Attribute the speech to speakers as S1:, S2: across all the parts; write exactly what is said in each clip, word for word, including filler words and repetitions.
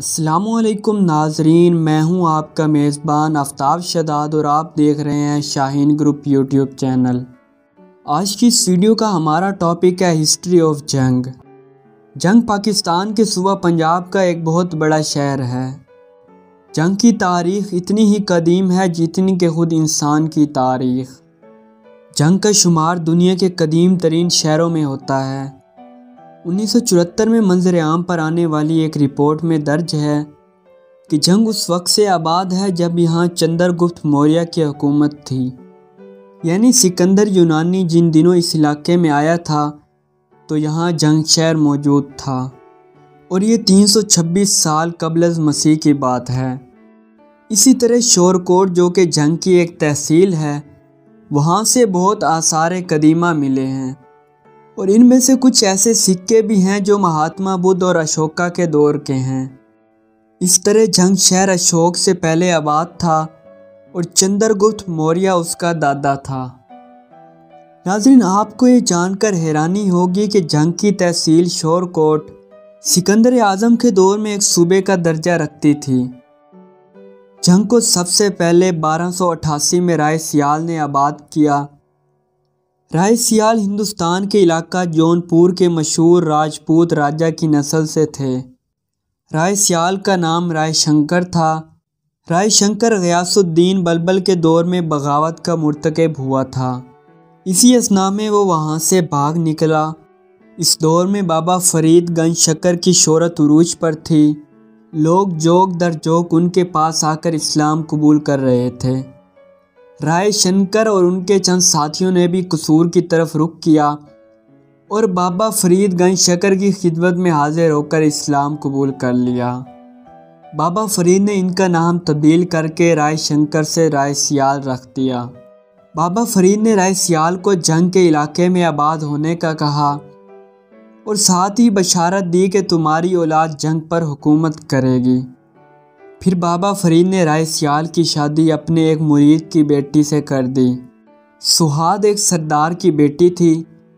S1: السلام علیکم ناظرین، میں ہوں آپ کا میزبان آفتاب شداد اور آپ دیکھ رہے ہیں شاہین گروپ یوٹیوب چینل۔ آج کی اس ویڈیو کا ہمارا ٹاپک ہے ہسٹری آف جنگ۔ جنگ پاکستان کے صوبہ پنجاب کا ایک بہت بڑا شہر ہے۔ جنگ کی تاریخ اتنی ہی قدیم ہے جتنی کہ خود انسان کی تاریخ۔ جنگ کا شمار دنیا کے قدیم ترین شہروں میں ہوتا ہے۔ انیس سو چورہتر میں منظر عام پر آنے والی ایک رپورٹ میں درج ہے کہ جنگ اس وقت سے آباد ہے جب یہاں چندر گپت موریہ کی حکومت تھی، یعنی سکندر یونانی جن دنوں اس علاقے میں آیا تھا تو یہاں جنگ شہر موجود تھا، اور یہ تین سو چھبیس سال قبل از مسیح کی بات ہے۔ اسی طرح شورکوٹ جو کہ جنگ کی ایک تحصیل ہے، وہاں سے بہت آثار قدیمہ ملے ہیں، اور ان میں سے کچھ ایسے سکے بھی ہیں جو مہاتما بدھ اور اشوکا کے دور کے ہیں۔ اس طرح جنگ شہر اشوک سے پہلے آباد تھا اور چندر گپت موریہ اس کا دادا تھا۔ ناظرین، آپ کو یہ جان کر حیرانی ہوگی کہ جنگ کی تحصیل شورکوٹ سکندر اعظم کے دور میں ایک صوبے کا درجہ رکھتی تھی۔ جنگ کو سب سے پہلے بارہ سو اٹھاسی میں رائے سیال نے آباد کیا۔ رائے سیال ہندوستان کے علاقہ جون پور کے مشہور راجپوت راجہ کی نسل سے تھے۔ رائے سیال کا نام رائے شنکر تھا۔ رائے شنکر غیاث الدین بلبل کے دور میں بغاوت کا مرتکب ہوا تھا۔ اسی اثناء میں وہ وہاں سے بھاگ نکلا۔ اس دور میں بابا فرید گنج شکر کی شہرت عروج پر تھی۔ لوگ جوک در جوک ان کے پاس آ کر اسلام قبول کر رہے تھے۔ رائے شنکر اور ان کے چند ساتھیوں نے بھی قصور کی طرف رخ کیا اور بابا فرید گنج شکر کی خدمت میں حاضر ہو کر اسلام قبول کر لیا۔ بابا فرید نے ان کا نام تبدیل کر کے رائے شنکر سے رائے سیال رکھ دیا۔ بابا فرید نے رائے سیال کو جنگ کے علاقے میں آباد ہونے کا کہا اور ساتھ ہی بشارت دی کہ تمہاری اولاد جنگ پر حکومت کرے گی۔ پھر بابا فرید نے رائے سیال کی شادی اپنے ایک مرید کی بیٹی سے کر دی۔ سہاد ایک سردار کی بیٹی تھی۔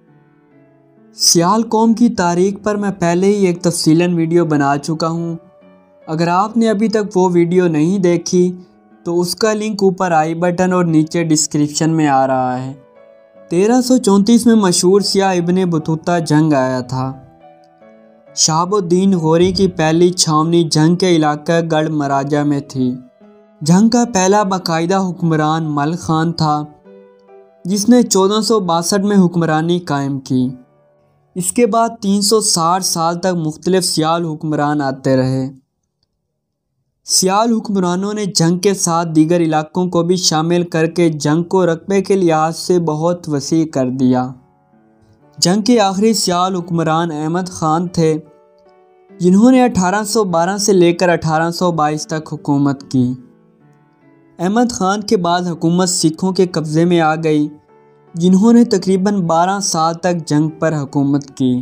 S1: سیال قوم کی تاریخ پر میں پہلے ہی ایک تفصیلاً ویڈیو بنا چکا ہوں۔ اگر آپ نے ابھی تک وہ ویڈیو نہیں دیکھی تو اس کا لنک اوپر آئی بٹن اور نیچے ڈسکرپشن میں آ رہا ہے۔ تیرہ سو چونتیس میں مشہور سیاہ ابن بطوطہ جنگ آیا تھا۔ شہاب الدین غوری کی پہلی چھاونی جنگ کے علاقہ گڑھ مراجہ میں تھی۔ جنگ کا پہلا باقاعدہ حکمران مل خان تھا جس نے چودہ سو باسٹھ میں حکمرانی قائم کی۔ اس کے بعد تین سو ساٹھ سال تک مختلف سیال حکمران آتے رہے۔ سیال حکمرانوں نے جنگ کے ساتھ دیگر علاقوں کو بھی شامل کر کے جنگ کو رقبے کے لحاظ سے بہت وسیع کر دیا۔ جنگ کے آخری سیال حکمران احمد خان تھے جنہوں نے اٹھارہ سو بارہ سے لے کر اٹھارہ سو بائیس تک حکومت کی۔ احمد خان کے بعد حکومت سکھوں کے قبضے میں آ گئی جنہوں نے تقریباً بارہ سال تک جنگ پر حکومت کی۔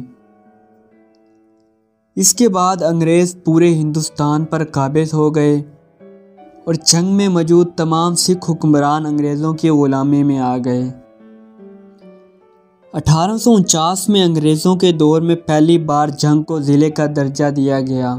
S1: اس کے بعد انگریز پورے ہندوستان پر قابض ہو گئے اور جنگ میں موجود تمام سکھ حکمران انگریزوں کی غلامی میں آ گئے۔ اٹھارہ سو انچاس میں انگریزوں کے دور میں پہلی بار جنگ کو ضلع کا درجہ دیا گیا۔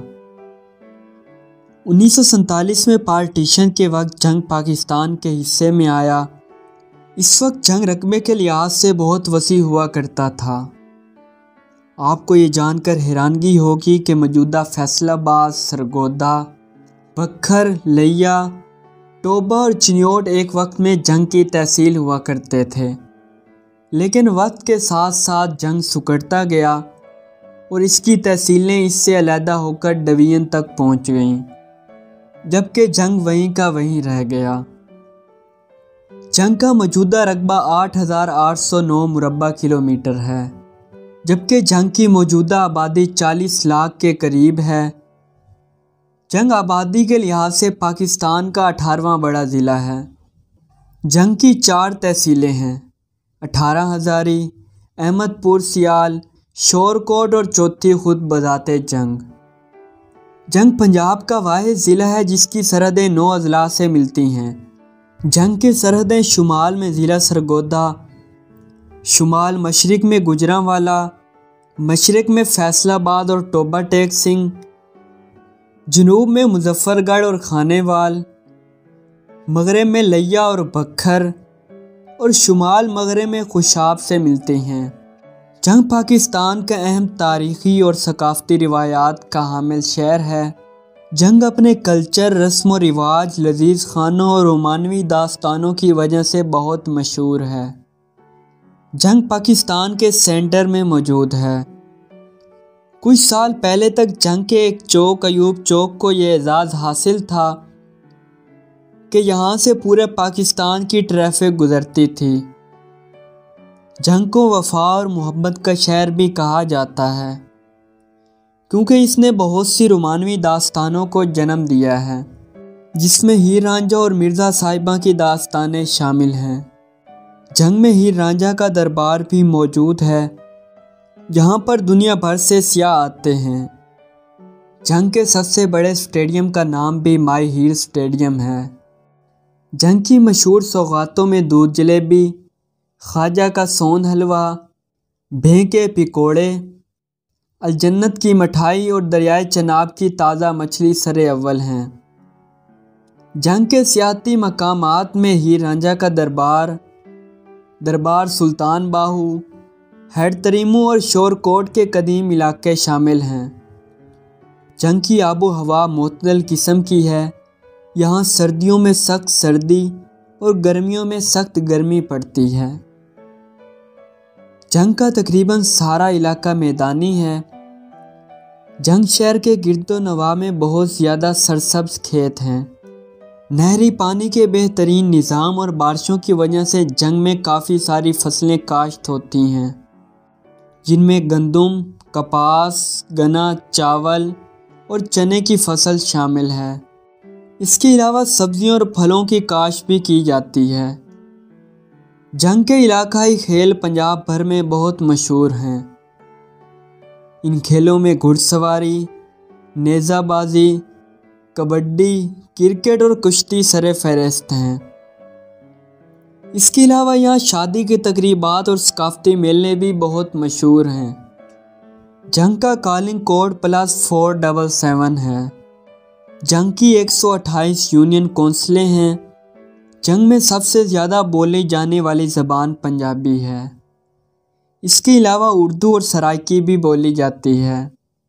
S1: انیس سو سینتالیس میں پارٹیشن کے وقت جنگ پاکستان کے حصے میں آیا۔ اس وقت جنگ رقبے کے لحاظ سے بہت وسیع ہوا کرتا تھا۔ آپ کو یہ جان کر حیرانگی ہوگی کہ موجودہ فیصل آباد، سرگودا، بکھر، لیا، ٹوبہ اور چنیوٹ ایک وقت میں جنگ کی تحصیل ہوا کرتے تھے، لیکن وقت کے ساتھ ساتھ جنگ سکڑتا گیا اور اس کی تحصیلیں اس سے علیحدہ ہو کر ڈویژن تک پہنچ گئیں، جبکہ جنگ وہیں کا وہیں رہ گیا۔ جنگ کا موجودہ رقبہ آٹھ ہزار آٹھ سو نو مربع کلومیٹر ہے، جبکہ جنگ کی موجودہ آبادی چالیس لاکھ کے قریب ہے۔ جنگ آبادی کے لحاظ سے پاکستان کا اٹھارہواں بڑا ضلع ہے۔ جنگ کی چار تحصیلیں ہیں: اٹھارہ ہزاری، احمد پور سیال، شورکوٹ اور چوتھی خود بذات جنگ۔ جنگ پنجاب کا واحد ضلع ہے جس کی سرحدیں نو اضلاع سے ملتی ہیں۔ جنگ کے سرحدیں شمال میں ضلع سرگودا، شمال مشرق میں گوجرانوالا، مشرق میں فیصل آباد اور ٹوبہ ٹیک سنگھ، جنوب میں مظفر گڑھ اور خانے وال، مغرب میں لیا اور بکھر، اور شمال مغرب میں خوشاب سے ملتے ہیں۔ جنگ پاکستان کا اہم تاریخی اور ثقافتی روایات کا حامل شہر ہے۔ جنگ اپنے کلچر، رسم و رواج، لذیذ کھانوں اور رومانوی داستانوں کی وجہ سے بہت مشہور ہے۔ جنگ پاکستان کے سینٹر میں موجود ہے۔ کچھ سال پہلے تک جنگ کے ایک چوک ایوب چوک کو یہ اعزاز حاصل تھا کہ یہاں سے پورے پاکستان کی ٹریفک گزرتی تھی۔ جنگ کو وفا اور محبت کا شہر بھی کہا جاتا ہے کیونکہ اس نے بہت سی رومانوی داستانوں کو جنم دیا ہے، جس میں ہیر رانجھا اور مرزا صاحبہ کی داستانیں شامل ہیں۔ جنگ میں ہیر رانجھا کا دربار بھی موجود ہے، جہاں پر دنیا بھر سے سیاح آتے ہیں۔ جنگ کے سب سے بڑے اسٹیڈیم کا نام بھی مائی ہیر اسٹیڈیم ہے۔ جنگ کی مشہور سوغاتوں میں دودھ جلیبی، خواجہ کا سوند حلوہ، بھیں کے پکوڑے، الجنت کی مٹھائی اور دریائے چناب کی تازہ مچھلی سر اول ہیں۔ جنگ کے سیاحتی مقامات میں ہیر رانجھا کا دربار، دربار سلطان باہو، ہیڈ تریمو اور شور کوٹ کے قدیم علاقے شامل ہیں۔ جنگ کی آب و ہوا معتدل قسم کی ہے، یہاں سردیوں میں سخت سردی اور گرمیوں میں سخت گرمی پڑتی ہے۔ جنگ کا تقریباً سارا علاقہ میدانی ہے۔ جنگ شہر کے گرد و نواح میں بہت زیادہ سرسبز کھیت ہیں۔ نہری پانی کے بہترین نظام اور بارشوں کی وجہ سے جنگ میں کافی ساری فصلیں کاشت ہوتی ہیں، جن میں گندم، کپاس، گنا، چاول اور چنے کی فصل شامل ہے۔ اس کے علاوہ سبزیوں اور پھلوں کی کاشت بھی کی جاتی ہے۔ جنگ کے علاقائی کھیل پنجاب بھر میں بہت مشہور ہیں۔ ان کھیلوں میں گھڑ سواری، نیزہ بازی، کبڈی، کرکٹ اور کشتی سر فہرست ہیں۔ اس کے علاوہ یہاں شادی کی تقریبات اور ثقافتی میلے بھی بہت مشہور ہیں۔ جنگ کا calling code plus four double seven ہے۔ جنگ کی ایک سو اٹھائیس یونین کونسلیں ہیں۔ جنگ میں سب سے زیادہ بولی جانے والی زبان پنجابی ہے۔ اس کے علاوہ اردو اور سرائکی بھی بولی جاتی ہے۔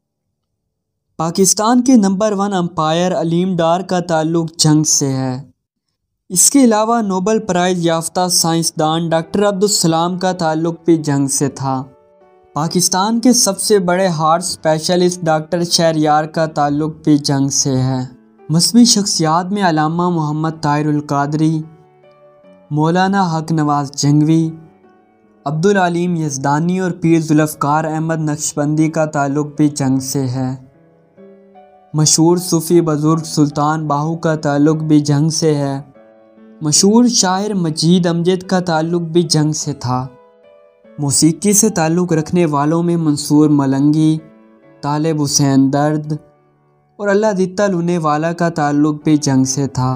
S1: پاکستان کے number one umpire Aleem Dar کا تعلق جنگ سے ہے۔ اس کے علاوہ نوبل پرائز یافتہ سائنسدان ڈاکٹر عبدالسلام کا تعلق بھی جنگ سے تھا۔ پاکستان کے سب سے بڑے ہارٹ اسپیشلسٹ ڈاکٹر شہریار کا تعلق بھی جنگ سے ہے۔ مذہبی شخصیات میں علامہ محمد طاہر القادری، مولانا حق نواز جنگوی، عبدالعلیم یزدانی اور پیر ذوالفقار احمد نقشبندی کا تعلق بھی جنگ سے ہے۔ مشہور صوفی بزرگ سلطان باہو کا تعلق بھی جنگ سے ہے۔ مشہور شاعر مجید امجد کا تعلق بھی جنگ سے تھا۔ موسیقی سے تعلق رکھنے والوں میں منصور ملنگی، طالب حسین درد اور اللہ دتا لونے والا کا تعلق بھی جنگ سے تھا۔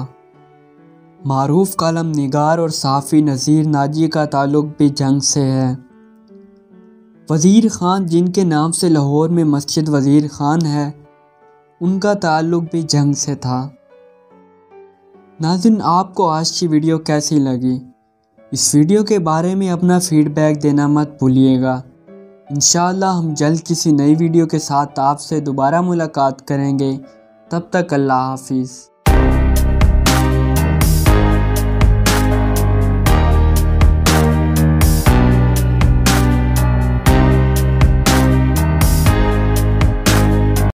S1: معروف کالم نگار اور صحافی نذیر ناجی کا تعلق بھی جنگ سے ہے۔ وزیر خان، جن کے نام سے لاہور میں مسجد وزیر خان ہے، ان کا تعلق بھی جنگ سے تھا۔ ناظرین، آپ کو آج کی ویڈیو کیسی لگی؟ اس ویڈیو کے بارے میں اپنا فیڈ بیک دینا مت بھولیے گا۔ انشاءاللہ ہم جلد کسی نئی ویڈیو کے ساتھ آپ سے دوبارہ ملاقات کریں گے۔ تب تک اللہ حافظ۔